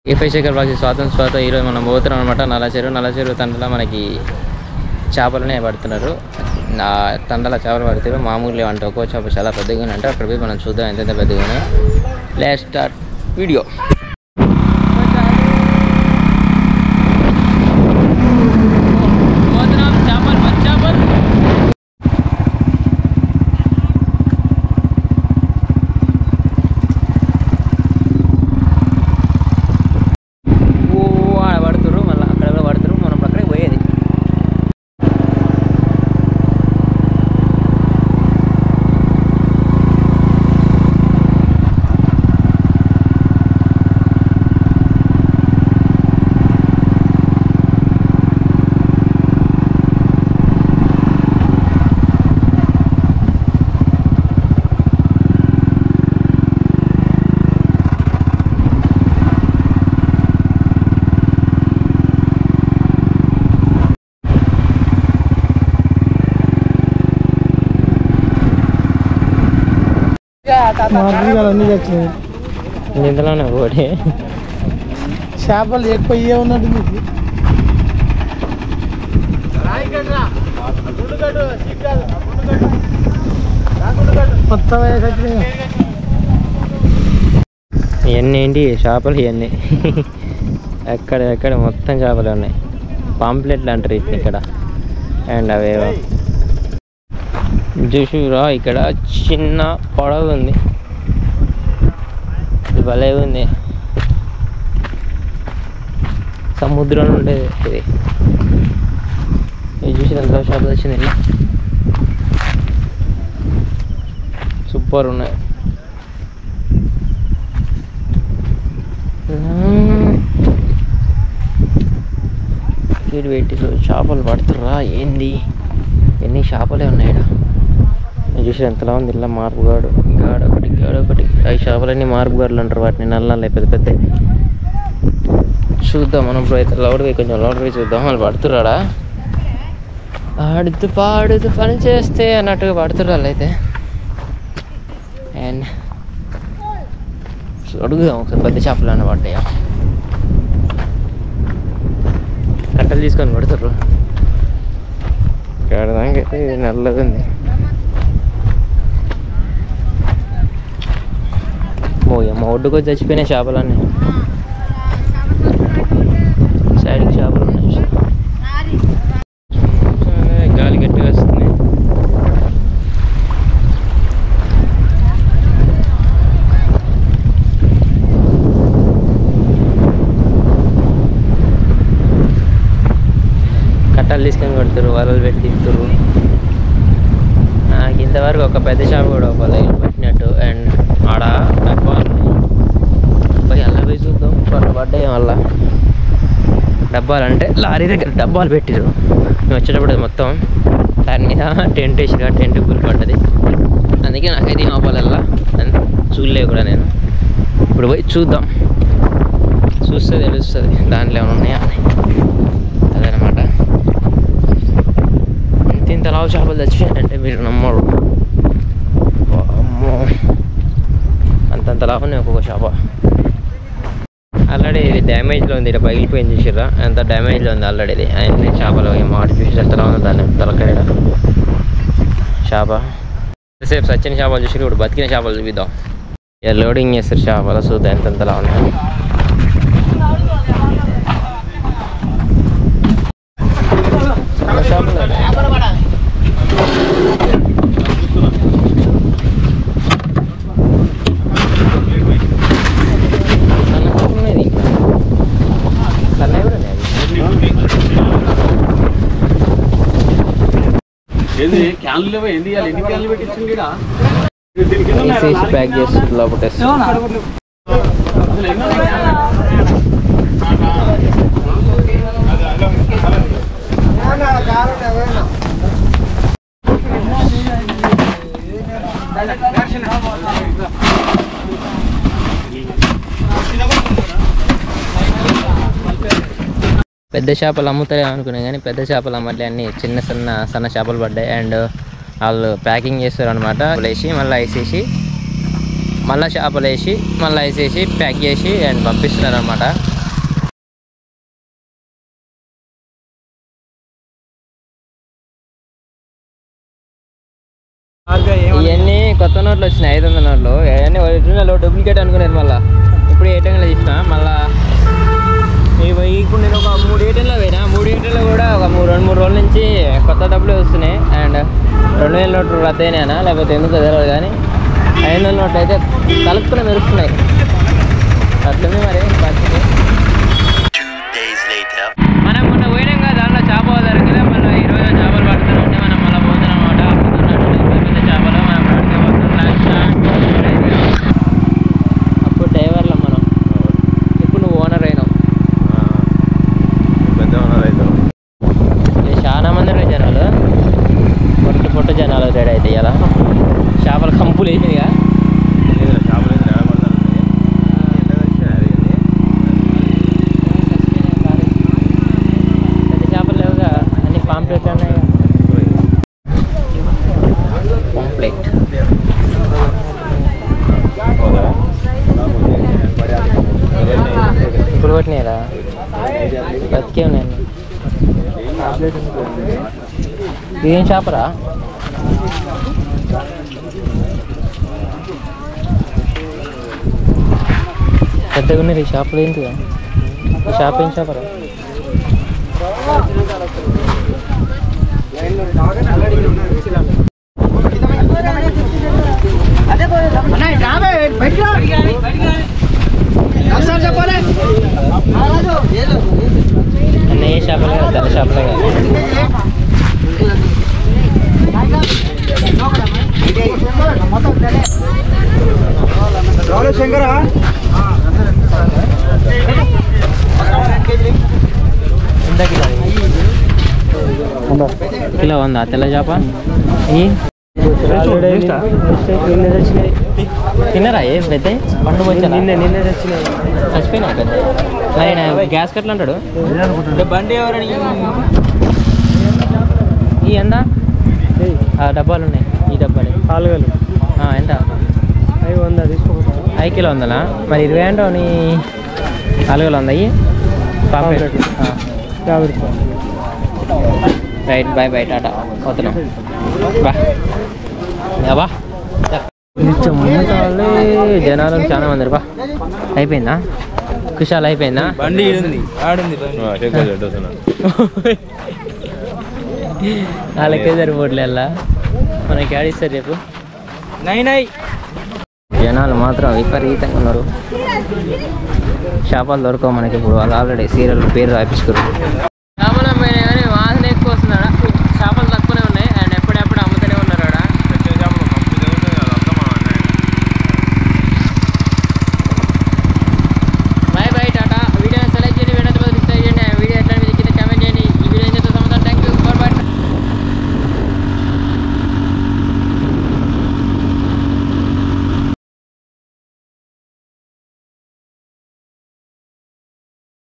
ఏ5 Shekhar blogs స్వాతంత్ర ఈరోజు మనం పోతున్నాం అనమాట. నల్ల చెరువు తండలో మనకి చేపలనే పడుతున్నారు. తండల చేపలు పడుతున్నారు. మామూలు అంటే ఒక్కో చేప చాలా పెద్దగా అంటే అక్కడ పోయి మనం చూద్దాం ఎంత పెద్దగా ఉన్నాయి. Let's start video. ఇందులోనే ఒకటి చేపలు ఎక్కువ ఉన్నట్టు మొత్తం ఇవన్నీ ఏంటి చేపలు, ఇవన్నీ ఎక్కడ మొత్తం చేపలు ఉన్నాయి. పాంప్లెట్లు అంటారు వీటిని ఇక్కడ. అండ్ అవేవో చూసురా, ఇక్కడ చిన్న పడవ ఉంది. ఇది భలే ఉంది. సముద్రంలో ఉండేది ఇది. ఇది చూసి ఎంత చేపలు వచ్చింది. ఇలా సూపర్ ఉన్నాయి. వీడు పెట్టి చేపలు పడుతుర్రా ఏంది, ఎన్ని చేపలే ఉన్నాయి ఇక్కడ. చూసి ఎంతలా ఉంది. ఇలా మార్పుగాడు గాడొకటి. అవి చేపలన్నీ మార్పుగాడులు అంటారు వాటిని. నల్ల పెద్ద పెద్ద. చూద్దాం మనం ఇప్పుడు అయితే కొంచెం లౌడ్ పోయి చూద్దాం. వాళ్ళు పడుతురాడా, ఆడుతూ పాడుతూ పని చేస్తే అన్నట్టుగా పడుతురు వాళ్ళు అయితే. అండ్ అడుగుదాం ఒకసారి పెద్ద చేపలు అన్న పడ్డాయా. కట్టలు తీసుకొని పడుతుర్రు. గాడదాకైతే ఇది నల్లగా ఉంది. మా ఒడ్డుకు వచ్చి చచ్చిపోయినాయి చేపలన్నీ. సైడ్కి చేపలు ఉన్నాయి. గాలి గట్టిగా వస్తుంది. కట్టలు తీసుకొని కొడుతురు, వలలు పెట్టి తిప్పుతురు. నాకు ఇంతవరకు ఒక పెద్ద చేప కూడా వలలు పెట్టినట్టు. అండ్ ఆడ డబ్బాలు పోయి అలా పోయి చూద్దాం. వాళ్ళు పడ్డాయి వల్ల డబ్బాలు అంటే లారీ దగ్గర డబ్బాలు పెట్టిరు. మేము వచ్చేటప్పుడు మొత్తం దాని మీద టెంట్ వేసిగా టెంట్ గురి పడ్డది. అందుకే నాకైతే ఈ లోపలల్లా చూడలేవు కూడా నేను. ఇప్పుడు పోయి చూద్దాం, చూస్తే తెలుస్తుంది దాంట్లో ఏమైనా ఉన్నాయా అని. అదనమాట. ఇంత లావు చేపలు తెచ్చిపోయాయంటే మీరు నమ్మరు. అమ్మో, అంతంత లాభం ఒక్కొక్క చేప. ఆల్రెడీ ఇది డ్యామేజ్లో ఉంది. ఇక్కడ పగిలిపోయింది చూసిరా, ఎంత డ్యామేజ్లో ఉంది ఆల్రెడీ ఇది. అన్ని చేపలు మాట చూసి ఎంతలా ఉంది దాన్ని తలకాయ చేప. ఎంతసేపు సచ్చిన చేపలు చూసి ఇప్పుడు బతికిన చేపలు చూపిద్దాం. ఇక లోడింగ్ చేస్తారు చేపలు, చూద్దాం ఎంతలా ఉన్నాయి. ప్యాక్ చేస్తుంది లోపల. పెద్ద చేపలు అమ్ముతారే అనుకున్నాం కానీ పెద్ద చేపలు అమ్మట్లే, అన్నీ సన్న చేపలు పడ్డాయి. అండ్ వాళ్ళు ప్యాకింగ్ చేస్తారు అనమాట. వేసి మళ్ళీ వేసేసి మళ్ళీ చేపలు వేసి మళ్ళీ వేసేసి ప్యాక్ చేసి అండ్ పంపిస్తున్నారు అనమాట. కొత్త నోట్లు వచ్చినాయి 500 నోట్లు అవన్నీ ఒరిజినల్ డూప్లికేట్ అనుకునేది మళ్ళీ ఇప్పుడు ఏటీఎంలో తీసిన మళ్ళీ ఇప్పుడు నేను ఒక 3 ఏటీఎంలో పోయినా 3 ఏటీఎంలో కూడా ఒక 2-3 రోజుల నుంచి కొత్త డబ్బులు వస్తున్నాయి అండ్ 2000 నోట్లు రద్దయినాయనా లేకపోతే ఎందుకు తెలియదు కానీ 500 నోట్లు అయితే కలుపుకుని మెరుస్తున్నాయి అట్లనే మరి పరిస్థితి మనం మొన్న పోయినాం కదా దాంట్లో చేప దొరికితే మళ్ళీ ఈరోజు చేపలు పడుతుంటే మనం మళ్ళీ పోతున్నాం అన్నమాట పెద్ద చేపలు మనం అప్పుడు డ్రైవర్లో మనం ఇప్పుడు నువ్వు ఓనర్ అయినావు చాలా మంది జనాలు పొట్టు జనాలు రెడీ అవుతాయి ఇలా చేపలు కంపులు అయిపోయిందిగా పెద్ద చేపలు లేవుగా అన్ని పాంప్లెట్ ఉన్నాయి పాంప్లెట్ ఇప్పుడు పట్టినాయిరా బతికే ఉన్నాయి ఇదేం చేపరా పెద్దగా ఉన్నాయి ఈ చేపలు ఏంటిగా ఈ చేప ఏం చేపరా అన్న ఏ చేపలే కదా తెల్ల చేపలే కదా ఎంత కిలో ఉందా తెల్ల చేప తిన్నరా ఏ పెద్ద పండు వచ్చా నిన్నే తెచ్చినాయి చచ్చిపోయినా పెద్ద మరి గ్యాస్ కట్లు అంటాడు బండి ఎవరని ఈ ఎంత డబ్బాలు ఉన్నాయి ఈ డబ్బాలు 4 ఎంత 500 తీసుకో 5 కిలో ఉందా మరి 20 అంటావు నీ 400 అయ్యి పాంప్లెట్ 50 రూపాయలు రైట్ బాయ్ బాయ్ టాటా పోతున్నాం బా జనాలు చాలా మంది బా అయిపోయిందా కుషాల్ అయిపోయిందా బండి ఆడుంది వాళ్ళకే సరిపోట్లే అలా మనకి ఆడిస్తారు రేపు జనాలు మాత్రం విపరీతంగా ఉన్నారు చేపలు దొరకవు మనకి ఇప్పుడు వాళ్ళు ఆల్రెడీ సీరియల్ పేరు రాయించుకోరు చేపలు అమ్మాయి కానీ వాసన ఎక్కువ వస్తున్నాడా